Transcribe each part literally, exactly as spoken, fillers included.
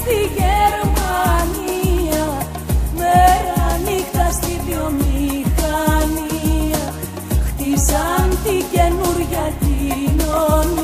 στη Γερμανία, μέρα νύχτα στη βιομηχανία, χτίσαν την καινούρια κοινωνία.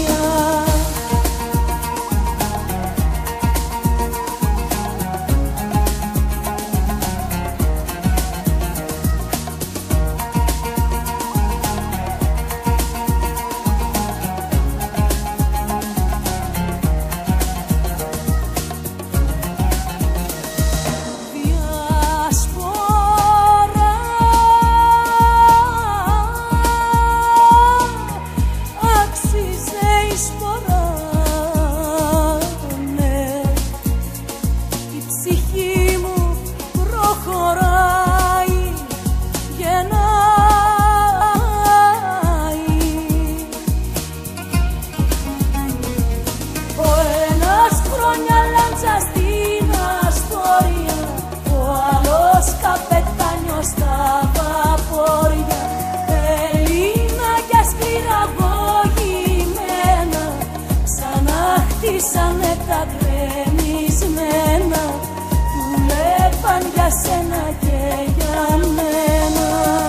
Χτίσανε τα γκρεμισμένα, δουλεύαν για σένα και για μένα.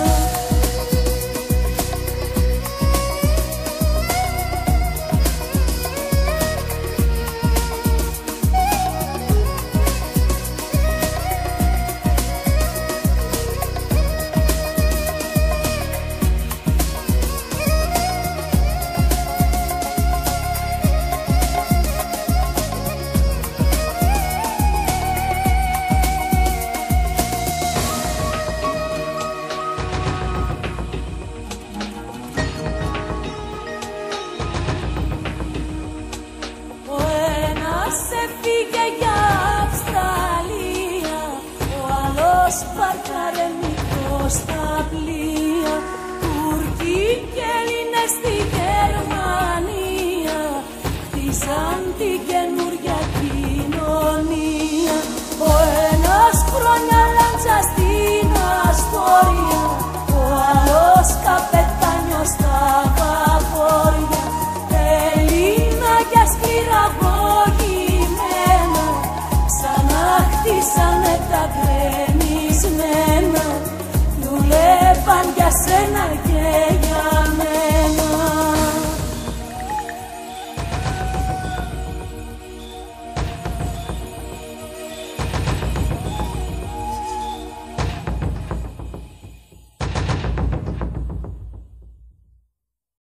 Έφυγε για Αυστραλία, ο άλλος παρκάρε μικρό στα πλοία. Τούρκοι και Έλληνες στη Γερμανία, χτίσαν την καινούρια κοινωνία. Ο ένας χρόνια λάντσα στην Αστόρια, ο άλλος καπετάνιος στα βαπόρια. Έλληνα και σκληραγωγή, χτίσανε τα